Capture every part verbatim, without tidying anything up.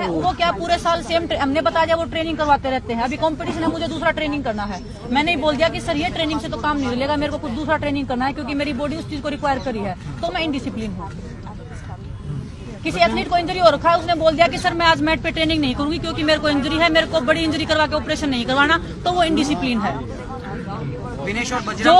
वो क्या पूरे साल सेम हमने बताया वो ट्रेनिंग करवाते रहते हैं। अभी कंपटीशन है, मुझे दूसरा ट्रेनिंग करना है। मैंने ही बोल दिया कि सर ये ट्रेनिंग से तो काम नहीं मिलेगा, मेरे को कुछ दूसरा ट्रेनिंग करना है क्योंकि मेरी बॉडी उस चीज को रिक्वायर करी है, तो मैं इनडिसिप्लिन हूँ। किसी एथलीट को इंजरी हो रखा है, उसने बोल दिया कि सर मैं आज मैट पे ट्रेनिंग नहीं करूंगी क्योंकि मेरे को इंजरी है, मेरे को बड़ी इंजरी करवा के ऑपरेशन नहीं करवाना, तो वो इनडिसिप्लिन है। जो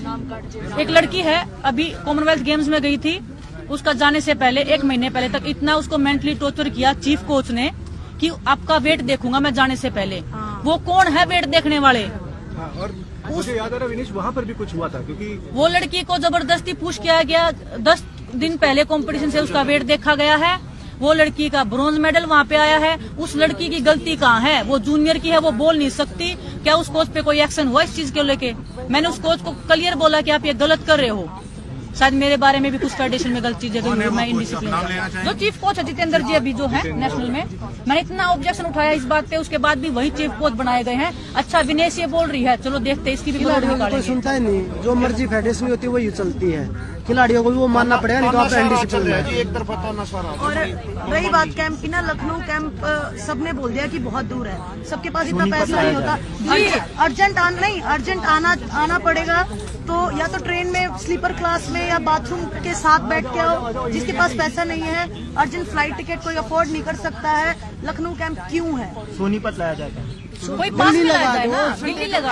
एक लड़की है अभी कॉमनवेल्थ गेम्स में गई थी, उसका जाने से पहले एक महीने पहले तक इतना उसको मेंटली टॉर्चर किया चीफ कोच ने कि आपका वेट देखूंगा मैं जाने से पहले। वो कौन है वेट देखने वाले? और मुझे याद आ रहा विनीश वहाँ पर भी कुछ हुआ था क्योंकि वो लड़की को जबरदस्ती पुश किया गया। दस दिन पहले कंपटीशन से उसका वेट देखा गया है, वो लड़की का ब्रॉन्ज मेडल वहाँ पे आया है। उस लड़की की गलती कहाँ है? वो जूनियर की है, वो बोल नहीं सकती। क्या उस कोच पे कोई एक्शन हुआ इस चीज को लेके? मैंने उस कोच को क्लियर बोला कि आप ये गलत कर रहे हो। शायद मेरे बारे में भी कुछ फेडरेशन में गलत चीजें हुई, मैं इनडिसिप्लिन। जो चीफ कोच है जितेंद्र जी अभी जो है नेशनल में, मैंने इतना ऑब्जेक्शन उठाया इस बात पे, उसके बाद भी वही चीफ कोच बनाए गए हैं। अच्छा विनेश ये बोल रही है, चलो देखते हैं इसकी भी कोई सुनता ही नहीं। जो मर्जी फेडरेशन होती है वही चलती है, खिलाड़ियों को भी वो मानना पड़ेगा, नहीं तो आप इनडिसिप्लिन है। एक तरफा ताना सारा। और रही बात कैंप की ना, लखनऊ कैंप सबने बोल दिया कि बहुत दूर है, सबके पास इतना पैसा नहीं होता। अर्जेंट आना नहीं, अर्जेंट आना आना पड़ेगा तो या तो ट्रेन में स्लीपर क्लास में या बाथरूम के साथ बैठ के आओ। जिसके पास पैसा नहीं है, अर्जेंट फ्लाइट टिकट कोई अफोर्ड नहीं कर सकता है, लखनऊ कैंप क्यों है? सोनीपत लाया जाता है, कोई पास में लगाया जाए ना, दिल्ली लगा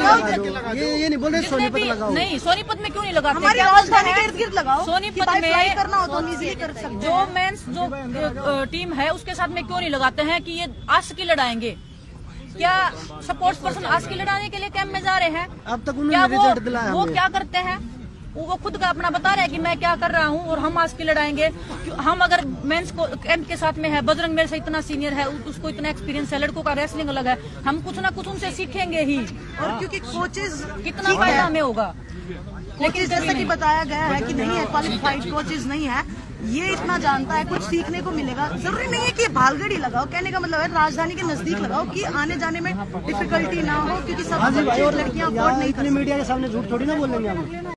ये ये नहीं बोल रहे सोनीपत लगाओ। नहीं, सोनीपत में क्यों नहीं लगाते? हमारी राजधानी के इर्द गिर्द लगाओ। सोनीपत में करना हो तो इजीली कर सकते हैं। जो मेंस जो टीम है उसके साथ में क्यों नहीं लगाते हैं कि ये आस की लड़ाएंगे? क्या स्पोर्ट्स पर्सन आज की लड़ाने के लिए कैंप में जा रहे हैं? अब तक क्या उन्होंने वो, रिजल्ट दिलाया वो क्या करते हैं? वो खुद का अपना बता रहे हैं कि मैं क्या कर रहा हूँ और हम आज की लड़ाएंगे। हम अगर मेंस को कैंप के साथ में है, बजरंग मेरे से इतना सीनियर है, उसको इतना एक्सपीरियंस है, लड़कों का रेसलिंग अलग है, हम कुछ ना कुछ उनसे सीखेंगे ही। और क्योंकि कोचेज कितना फायदा हमें होगा। लेकिन जैसा कि बताया गया है कि नहीं है, क्वालिफाइड कोचेज नहीं है, ये इतना जानता है, कुछ सीखने को मिलेगा। जरूरी नहीं है कि भालगड़ी लगाओ, कहने का मतलब है राजधानी के नजदीक लगाओ कि आने जाने में डिफिकल्टी ना हो, क्योंकि सब बच्चे और लड़कियां अफोर्ड नहीं कर सकते। मीडिया के सामने झूठ थोड़ी ना बोलेंगे हम।